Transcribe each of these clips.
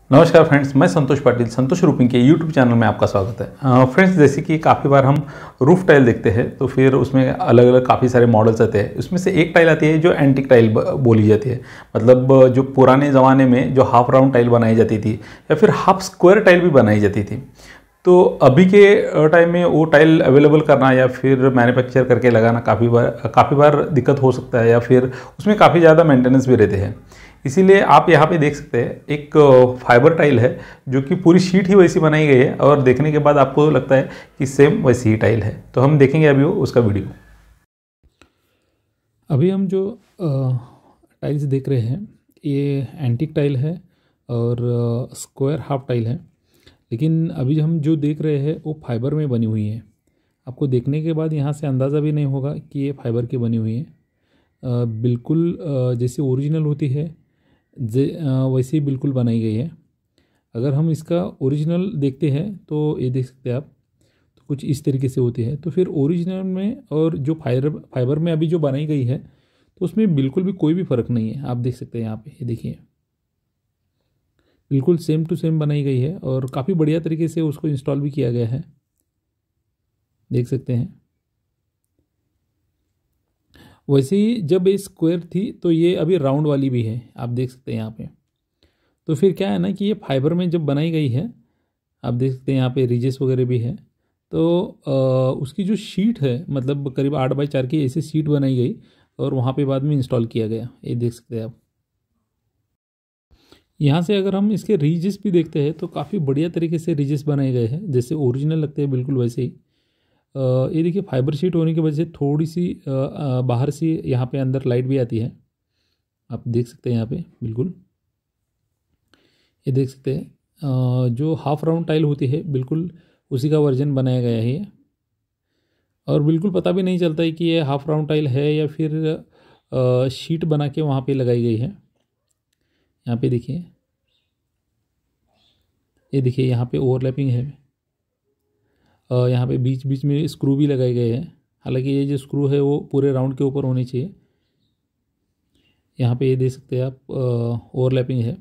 नमस्कार फ्रेंड्स, मैं संतोष पाटिल संतोष रूपिंग के यूट्यूब चैनल में आपका स्वागत है। फ्रेंड्स, जैसे कि काफ़ी बार हम रूफ टाइल देखते हैं तो फिर उसमें अलग अलग काफ़ी सारे मॉडल्स आते हैं। उसमें से एक टाइल आती है जो एंटीक टाइल बोली जाती है, मतलब जो पुराने ज़माने में जो हाफ राउंड टाइल बनाई जाती थी या फिर हाफ स्क्वायर टाइल भी बनाई जाती थी। तो अभी के टाइम में वो टाइल अवेलेबल करना या फिर मैन्युफैक्चर करके लगाना काफ़ी बार दिक्कत हो सकता है, या फिर उसमें काफ़ी ज़्यादा मेंटेनेंस भी रहते हैं। इसीलिए आप यहाँ पे देख सकते हैं एक फाइबर टाइल है जो कि पूरी शीट ही वैसी बनाई गई है और देखने के बाद आपको लगता है कि सेम वैसी ही टाइल है। तो हम देखेंगे अभी उसका वीडियो। अभी हम जो टाइल्स देख रहे हैं ये एंटीक टाइल है और स्क्वायर हाफ टाइल है, लेकिन अभी हम जो देख रहे हैं वो फाइबर में बनी हुई है। आपको देखने के बाद यहाँ से अंदाज़ा भी नहीं होगा कि ये फाइबर की बनी हुई है। बिल्कुल जैसे ओरिजिनल होती है वैसे ही बिल्कुल बनाई गई है। अगर हम इसका ओरिजिनल देखते हैं तो ये देख सकते हैं आप, तो कुछ इस तरीके से होती है। तो फिर ओरिजिनल में और जो फाइबर में अभी जो बनाई गई है तो उसमें बिल्कुल भी कोई भी फ़र्क नहीं है। आप देख सकते हैं यहाँ पे, ये देखिए बिल्कुल सेम टू सेम बनाई गई है और काफ़ी बढ़िया तरीके से उसको इंस्टॉल भी किया गया है, देख सकते हैं। वैसे ही जब ये स्क्वायर थी तो ये अभी राउंड वाली भी है, आप देख सकते हैं यहाँ पे। तो फिर क्या है ना कि ये फाइबर में जब बनाई गई है, आप देख सकते हैं यहाँ पे रिजेस वगैरह भी है। तो उसकी जो शीट है मतलब करीब 8x4 की ऐसी शीट बनाई गई और वहाँ पे बाद में इंस्टॉल किया गया, ये देख सकते हैं आप। यहाँ से अगर हम इसके रिजेस भी देखते हैं तो काफ़ी बढ़िया तरीके से रिजेस बनाए गए हैं, जैसे ओरिजिनल लगते हैं बिल्कुल वैसे ही। ये देखिए फाइबर शीट होने की वजह से थोड़ी सी बाहर से यहाँ पे अंदर लाइट भी आती है, आप देख सकते हैं यहाँ पे बिल्कुल। ये देख सकते हैं जो हाफ राउंड टाइल होती है बिल्कुल उसी का वर्जन बनाया गया है ये, और बिल्कुल पता भी नहीं चलता है कि ये हाफ राउंड टाइल है या फिर शीट बना के वहाँ पे लगाई गई है। यहाँ पे देखिए, ये देखिए यहाँ पे ओवरलैपिंग है। यहाँ पे बीच बीच में स्क्रू भी लगाए गए हैं, हालांकि ये जो स्क्रू है वो पूरे राउंड के ऊपर होने चाहिए। यहाँ पे ये देख सकते हैं आप ओवरलैपिंग है।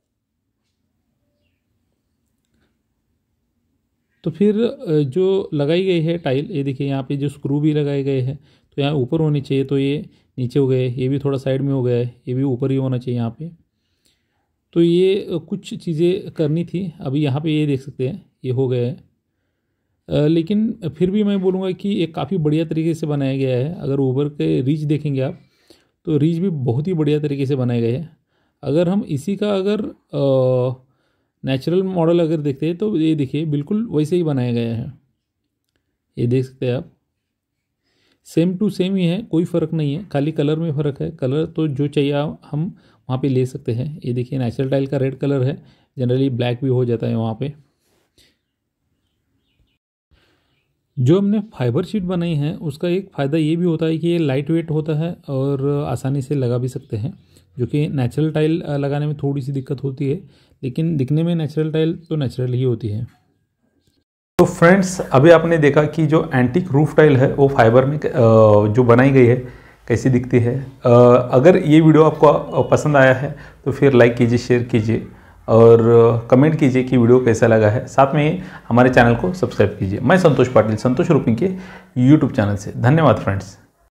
तो फिर जो लगाई गई है टाइल, ये देखिए यहाँ पे जो स्क्रू भी लगाए गए हैं तो यहाँ ऊपर होनी चाहिए, तो ये नीचे हो गए, ये भी थोड़ा साइड में हो गया है, ये भी ऊपर ही होना चाहिए यहाँ पे। तो ये कुछ चीज़ें करनी थी। अभी यहाँ पे ये देख सकते हैं ये हो गया है, लेकिन फिर भी मैं बोलूँगा कि ये काफ़ी बढ़िया तरीके से बनाया गया है। अगर ऊपर के रीच देखेंगे आप तो रीच भी बहुत ही बढ़िया तरीके से बनाए गए हैं। अगर हम इसी का अगर नेचुरल मॉडल अगर देखते हैं तो ये देखिए बिल्कुल वैसे ही बनाया गया है, ये देख सकते हैं आप। सेम टू सेम ही है, कोई फ़र्क नहीं है, खाली कलर में फ़र्क है। कलर तो जो चाहिए हम वहाँ पे ले सकते हैं। ये देखिए नेचुरल टाइल का रेड कलर है, जनरली ब्लैक भी हो जाता है वहाँ पे। जो हमने फाइबर शीट बनाई है उसका एक फ़ायदा ये भी होता है कि ये लाइट वेट होता है और आसानी से लगा भी सकते हैं, जो कि नेचुरल टाइल लगाने में थोड़ी सी दिक्कत होती है, लेकिन दिखने में नेचुरल टाइल तो नेचुरल ही होती है। तो फ्रेंड्स, अभी आपने देखा कि जो एंटीक रूफ टाइल है वो फाइबर में जो बनाई गई है कैसी दिखती है। अगर ये वीडियो आपको पसंद आया है तो फिर लाइक कीजिए, शेयर कीजिए और कमेंट कीजिए कि वीडियो कैसा लगा है। साथ में हमारे चैनल को सब्सक्राइब कीजिए। मैं संतोष पाटिल संतोष रूपिंग के यूट्यूब चैनल से। धन्यवाद फ्रेंड्स।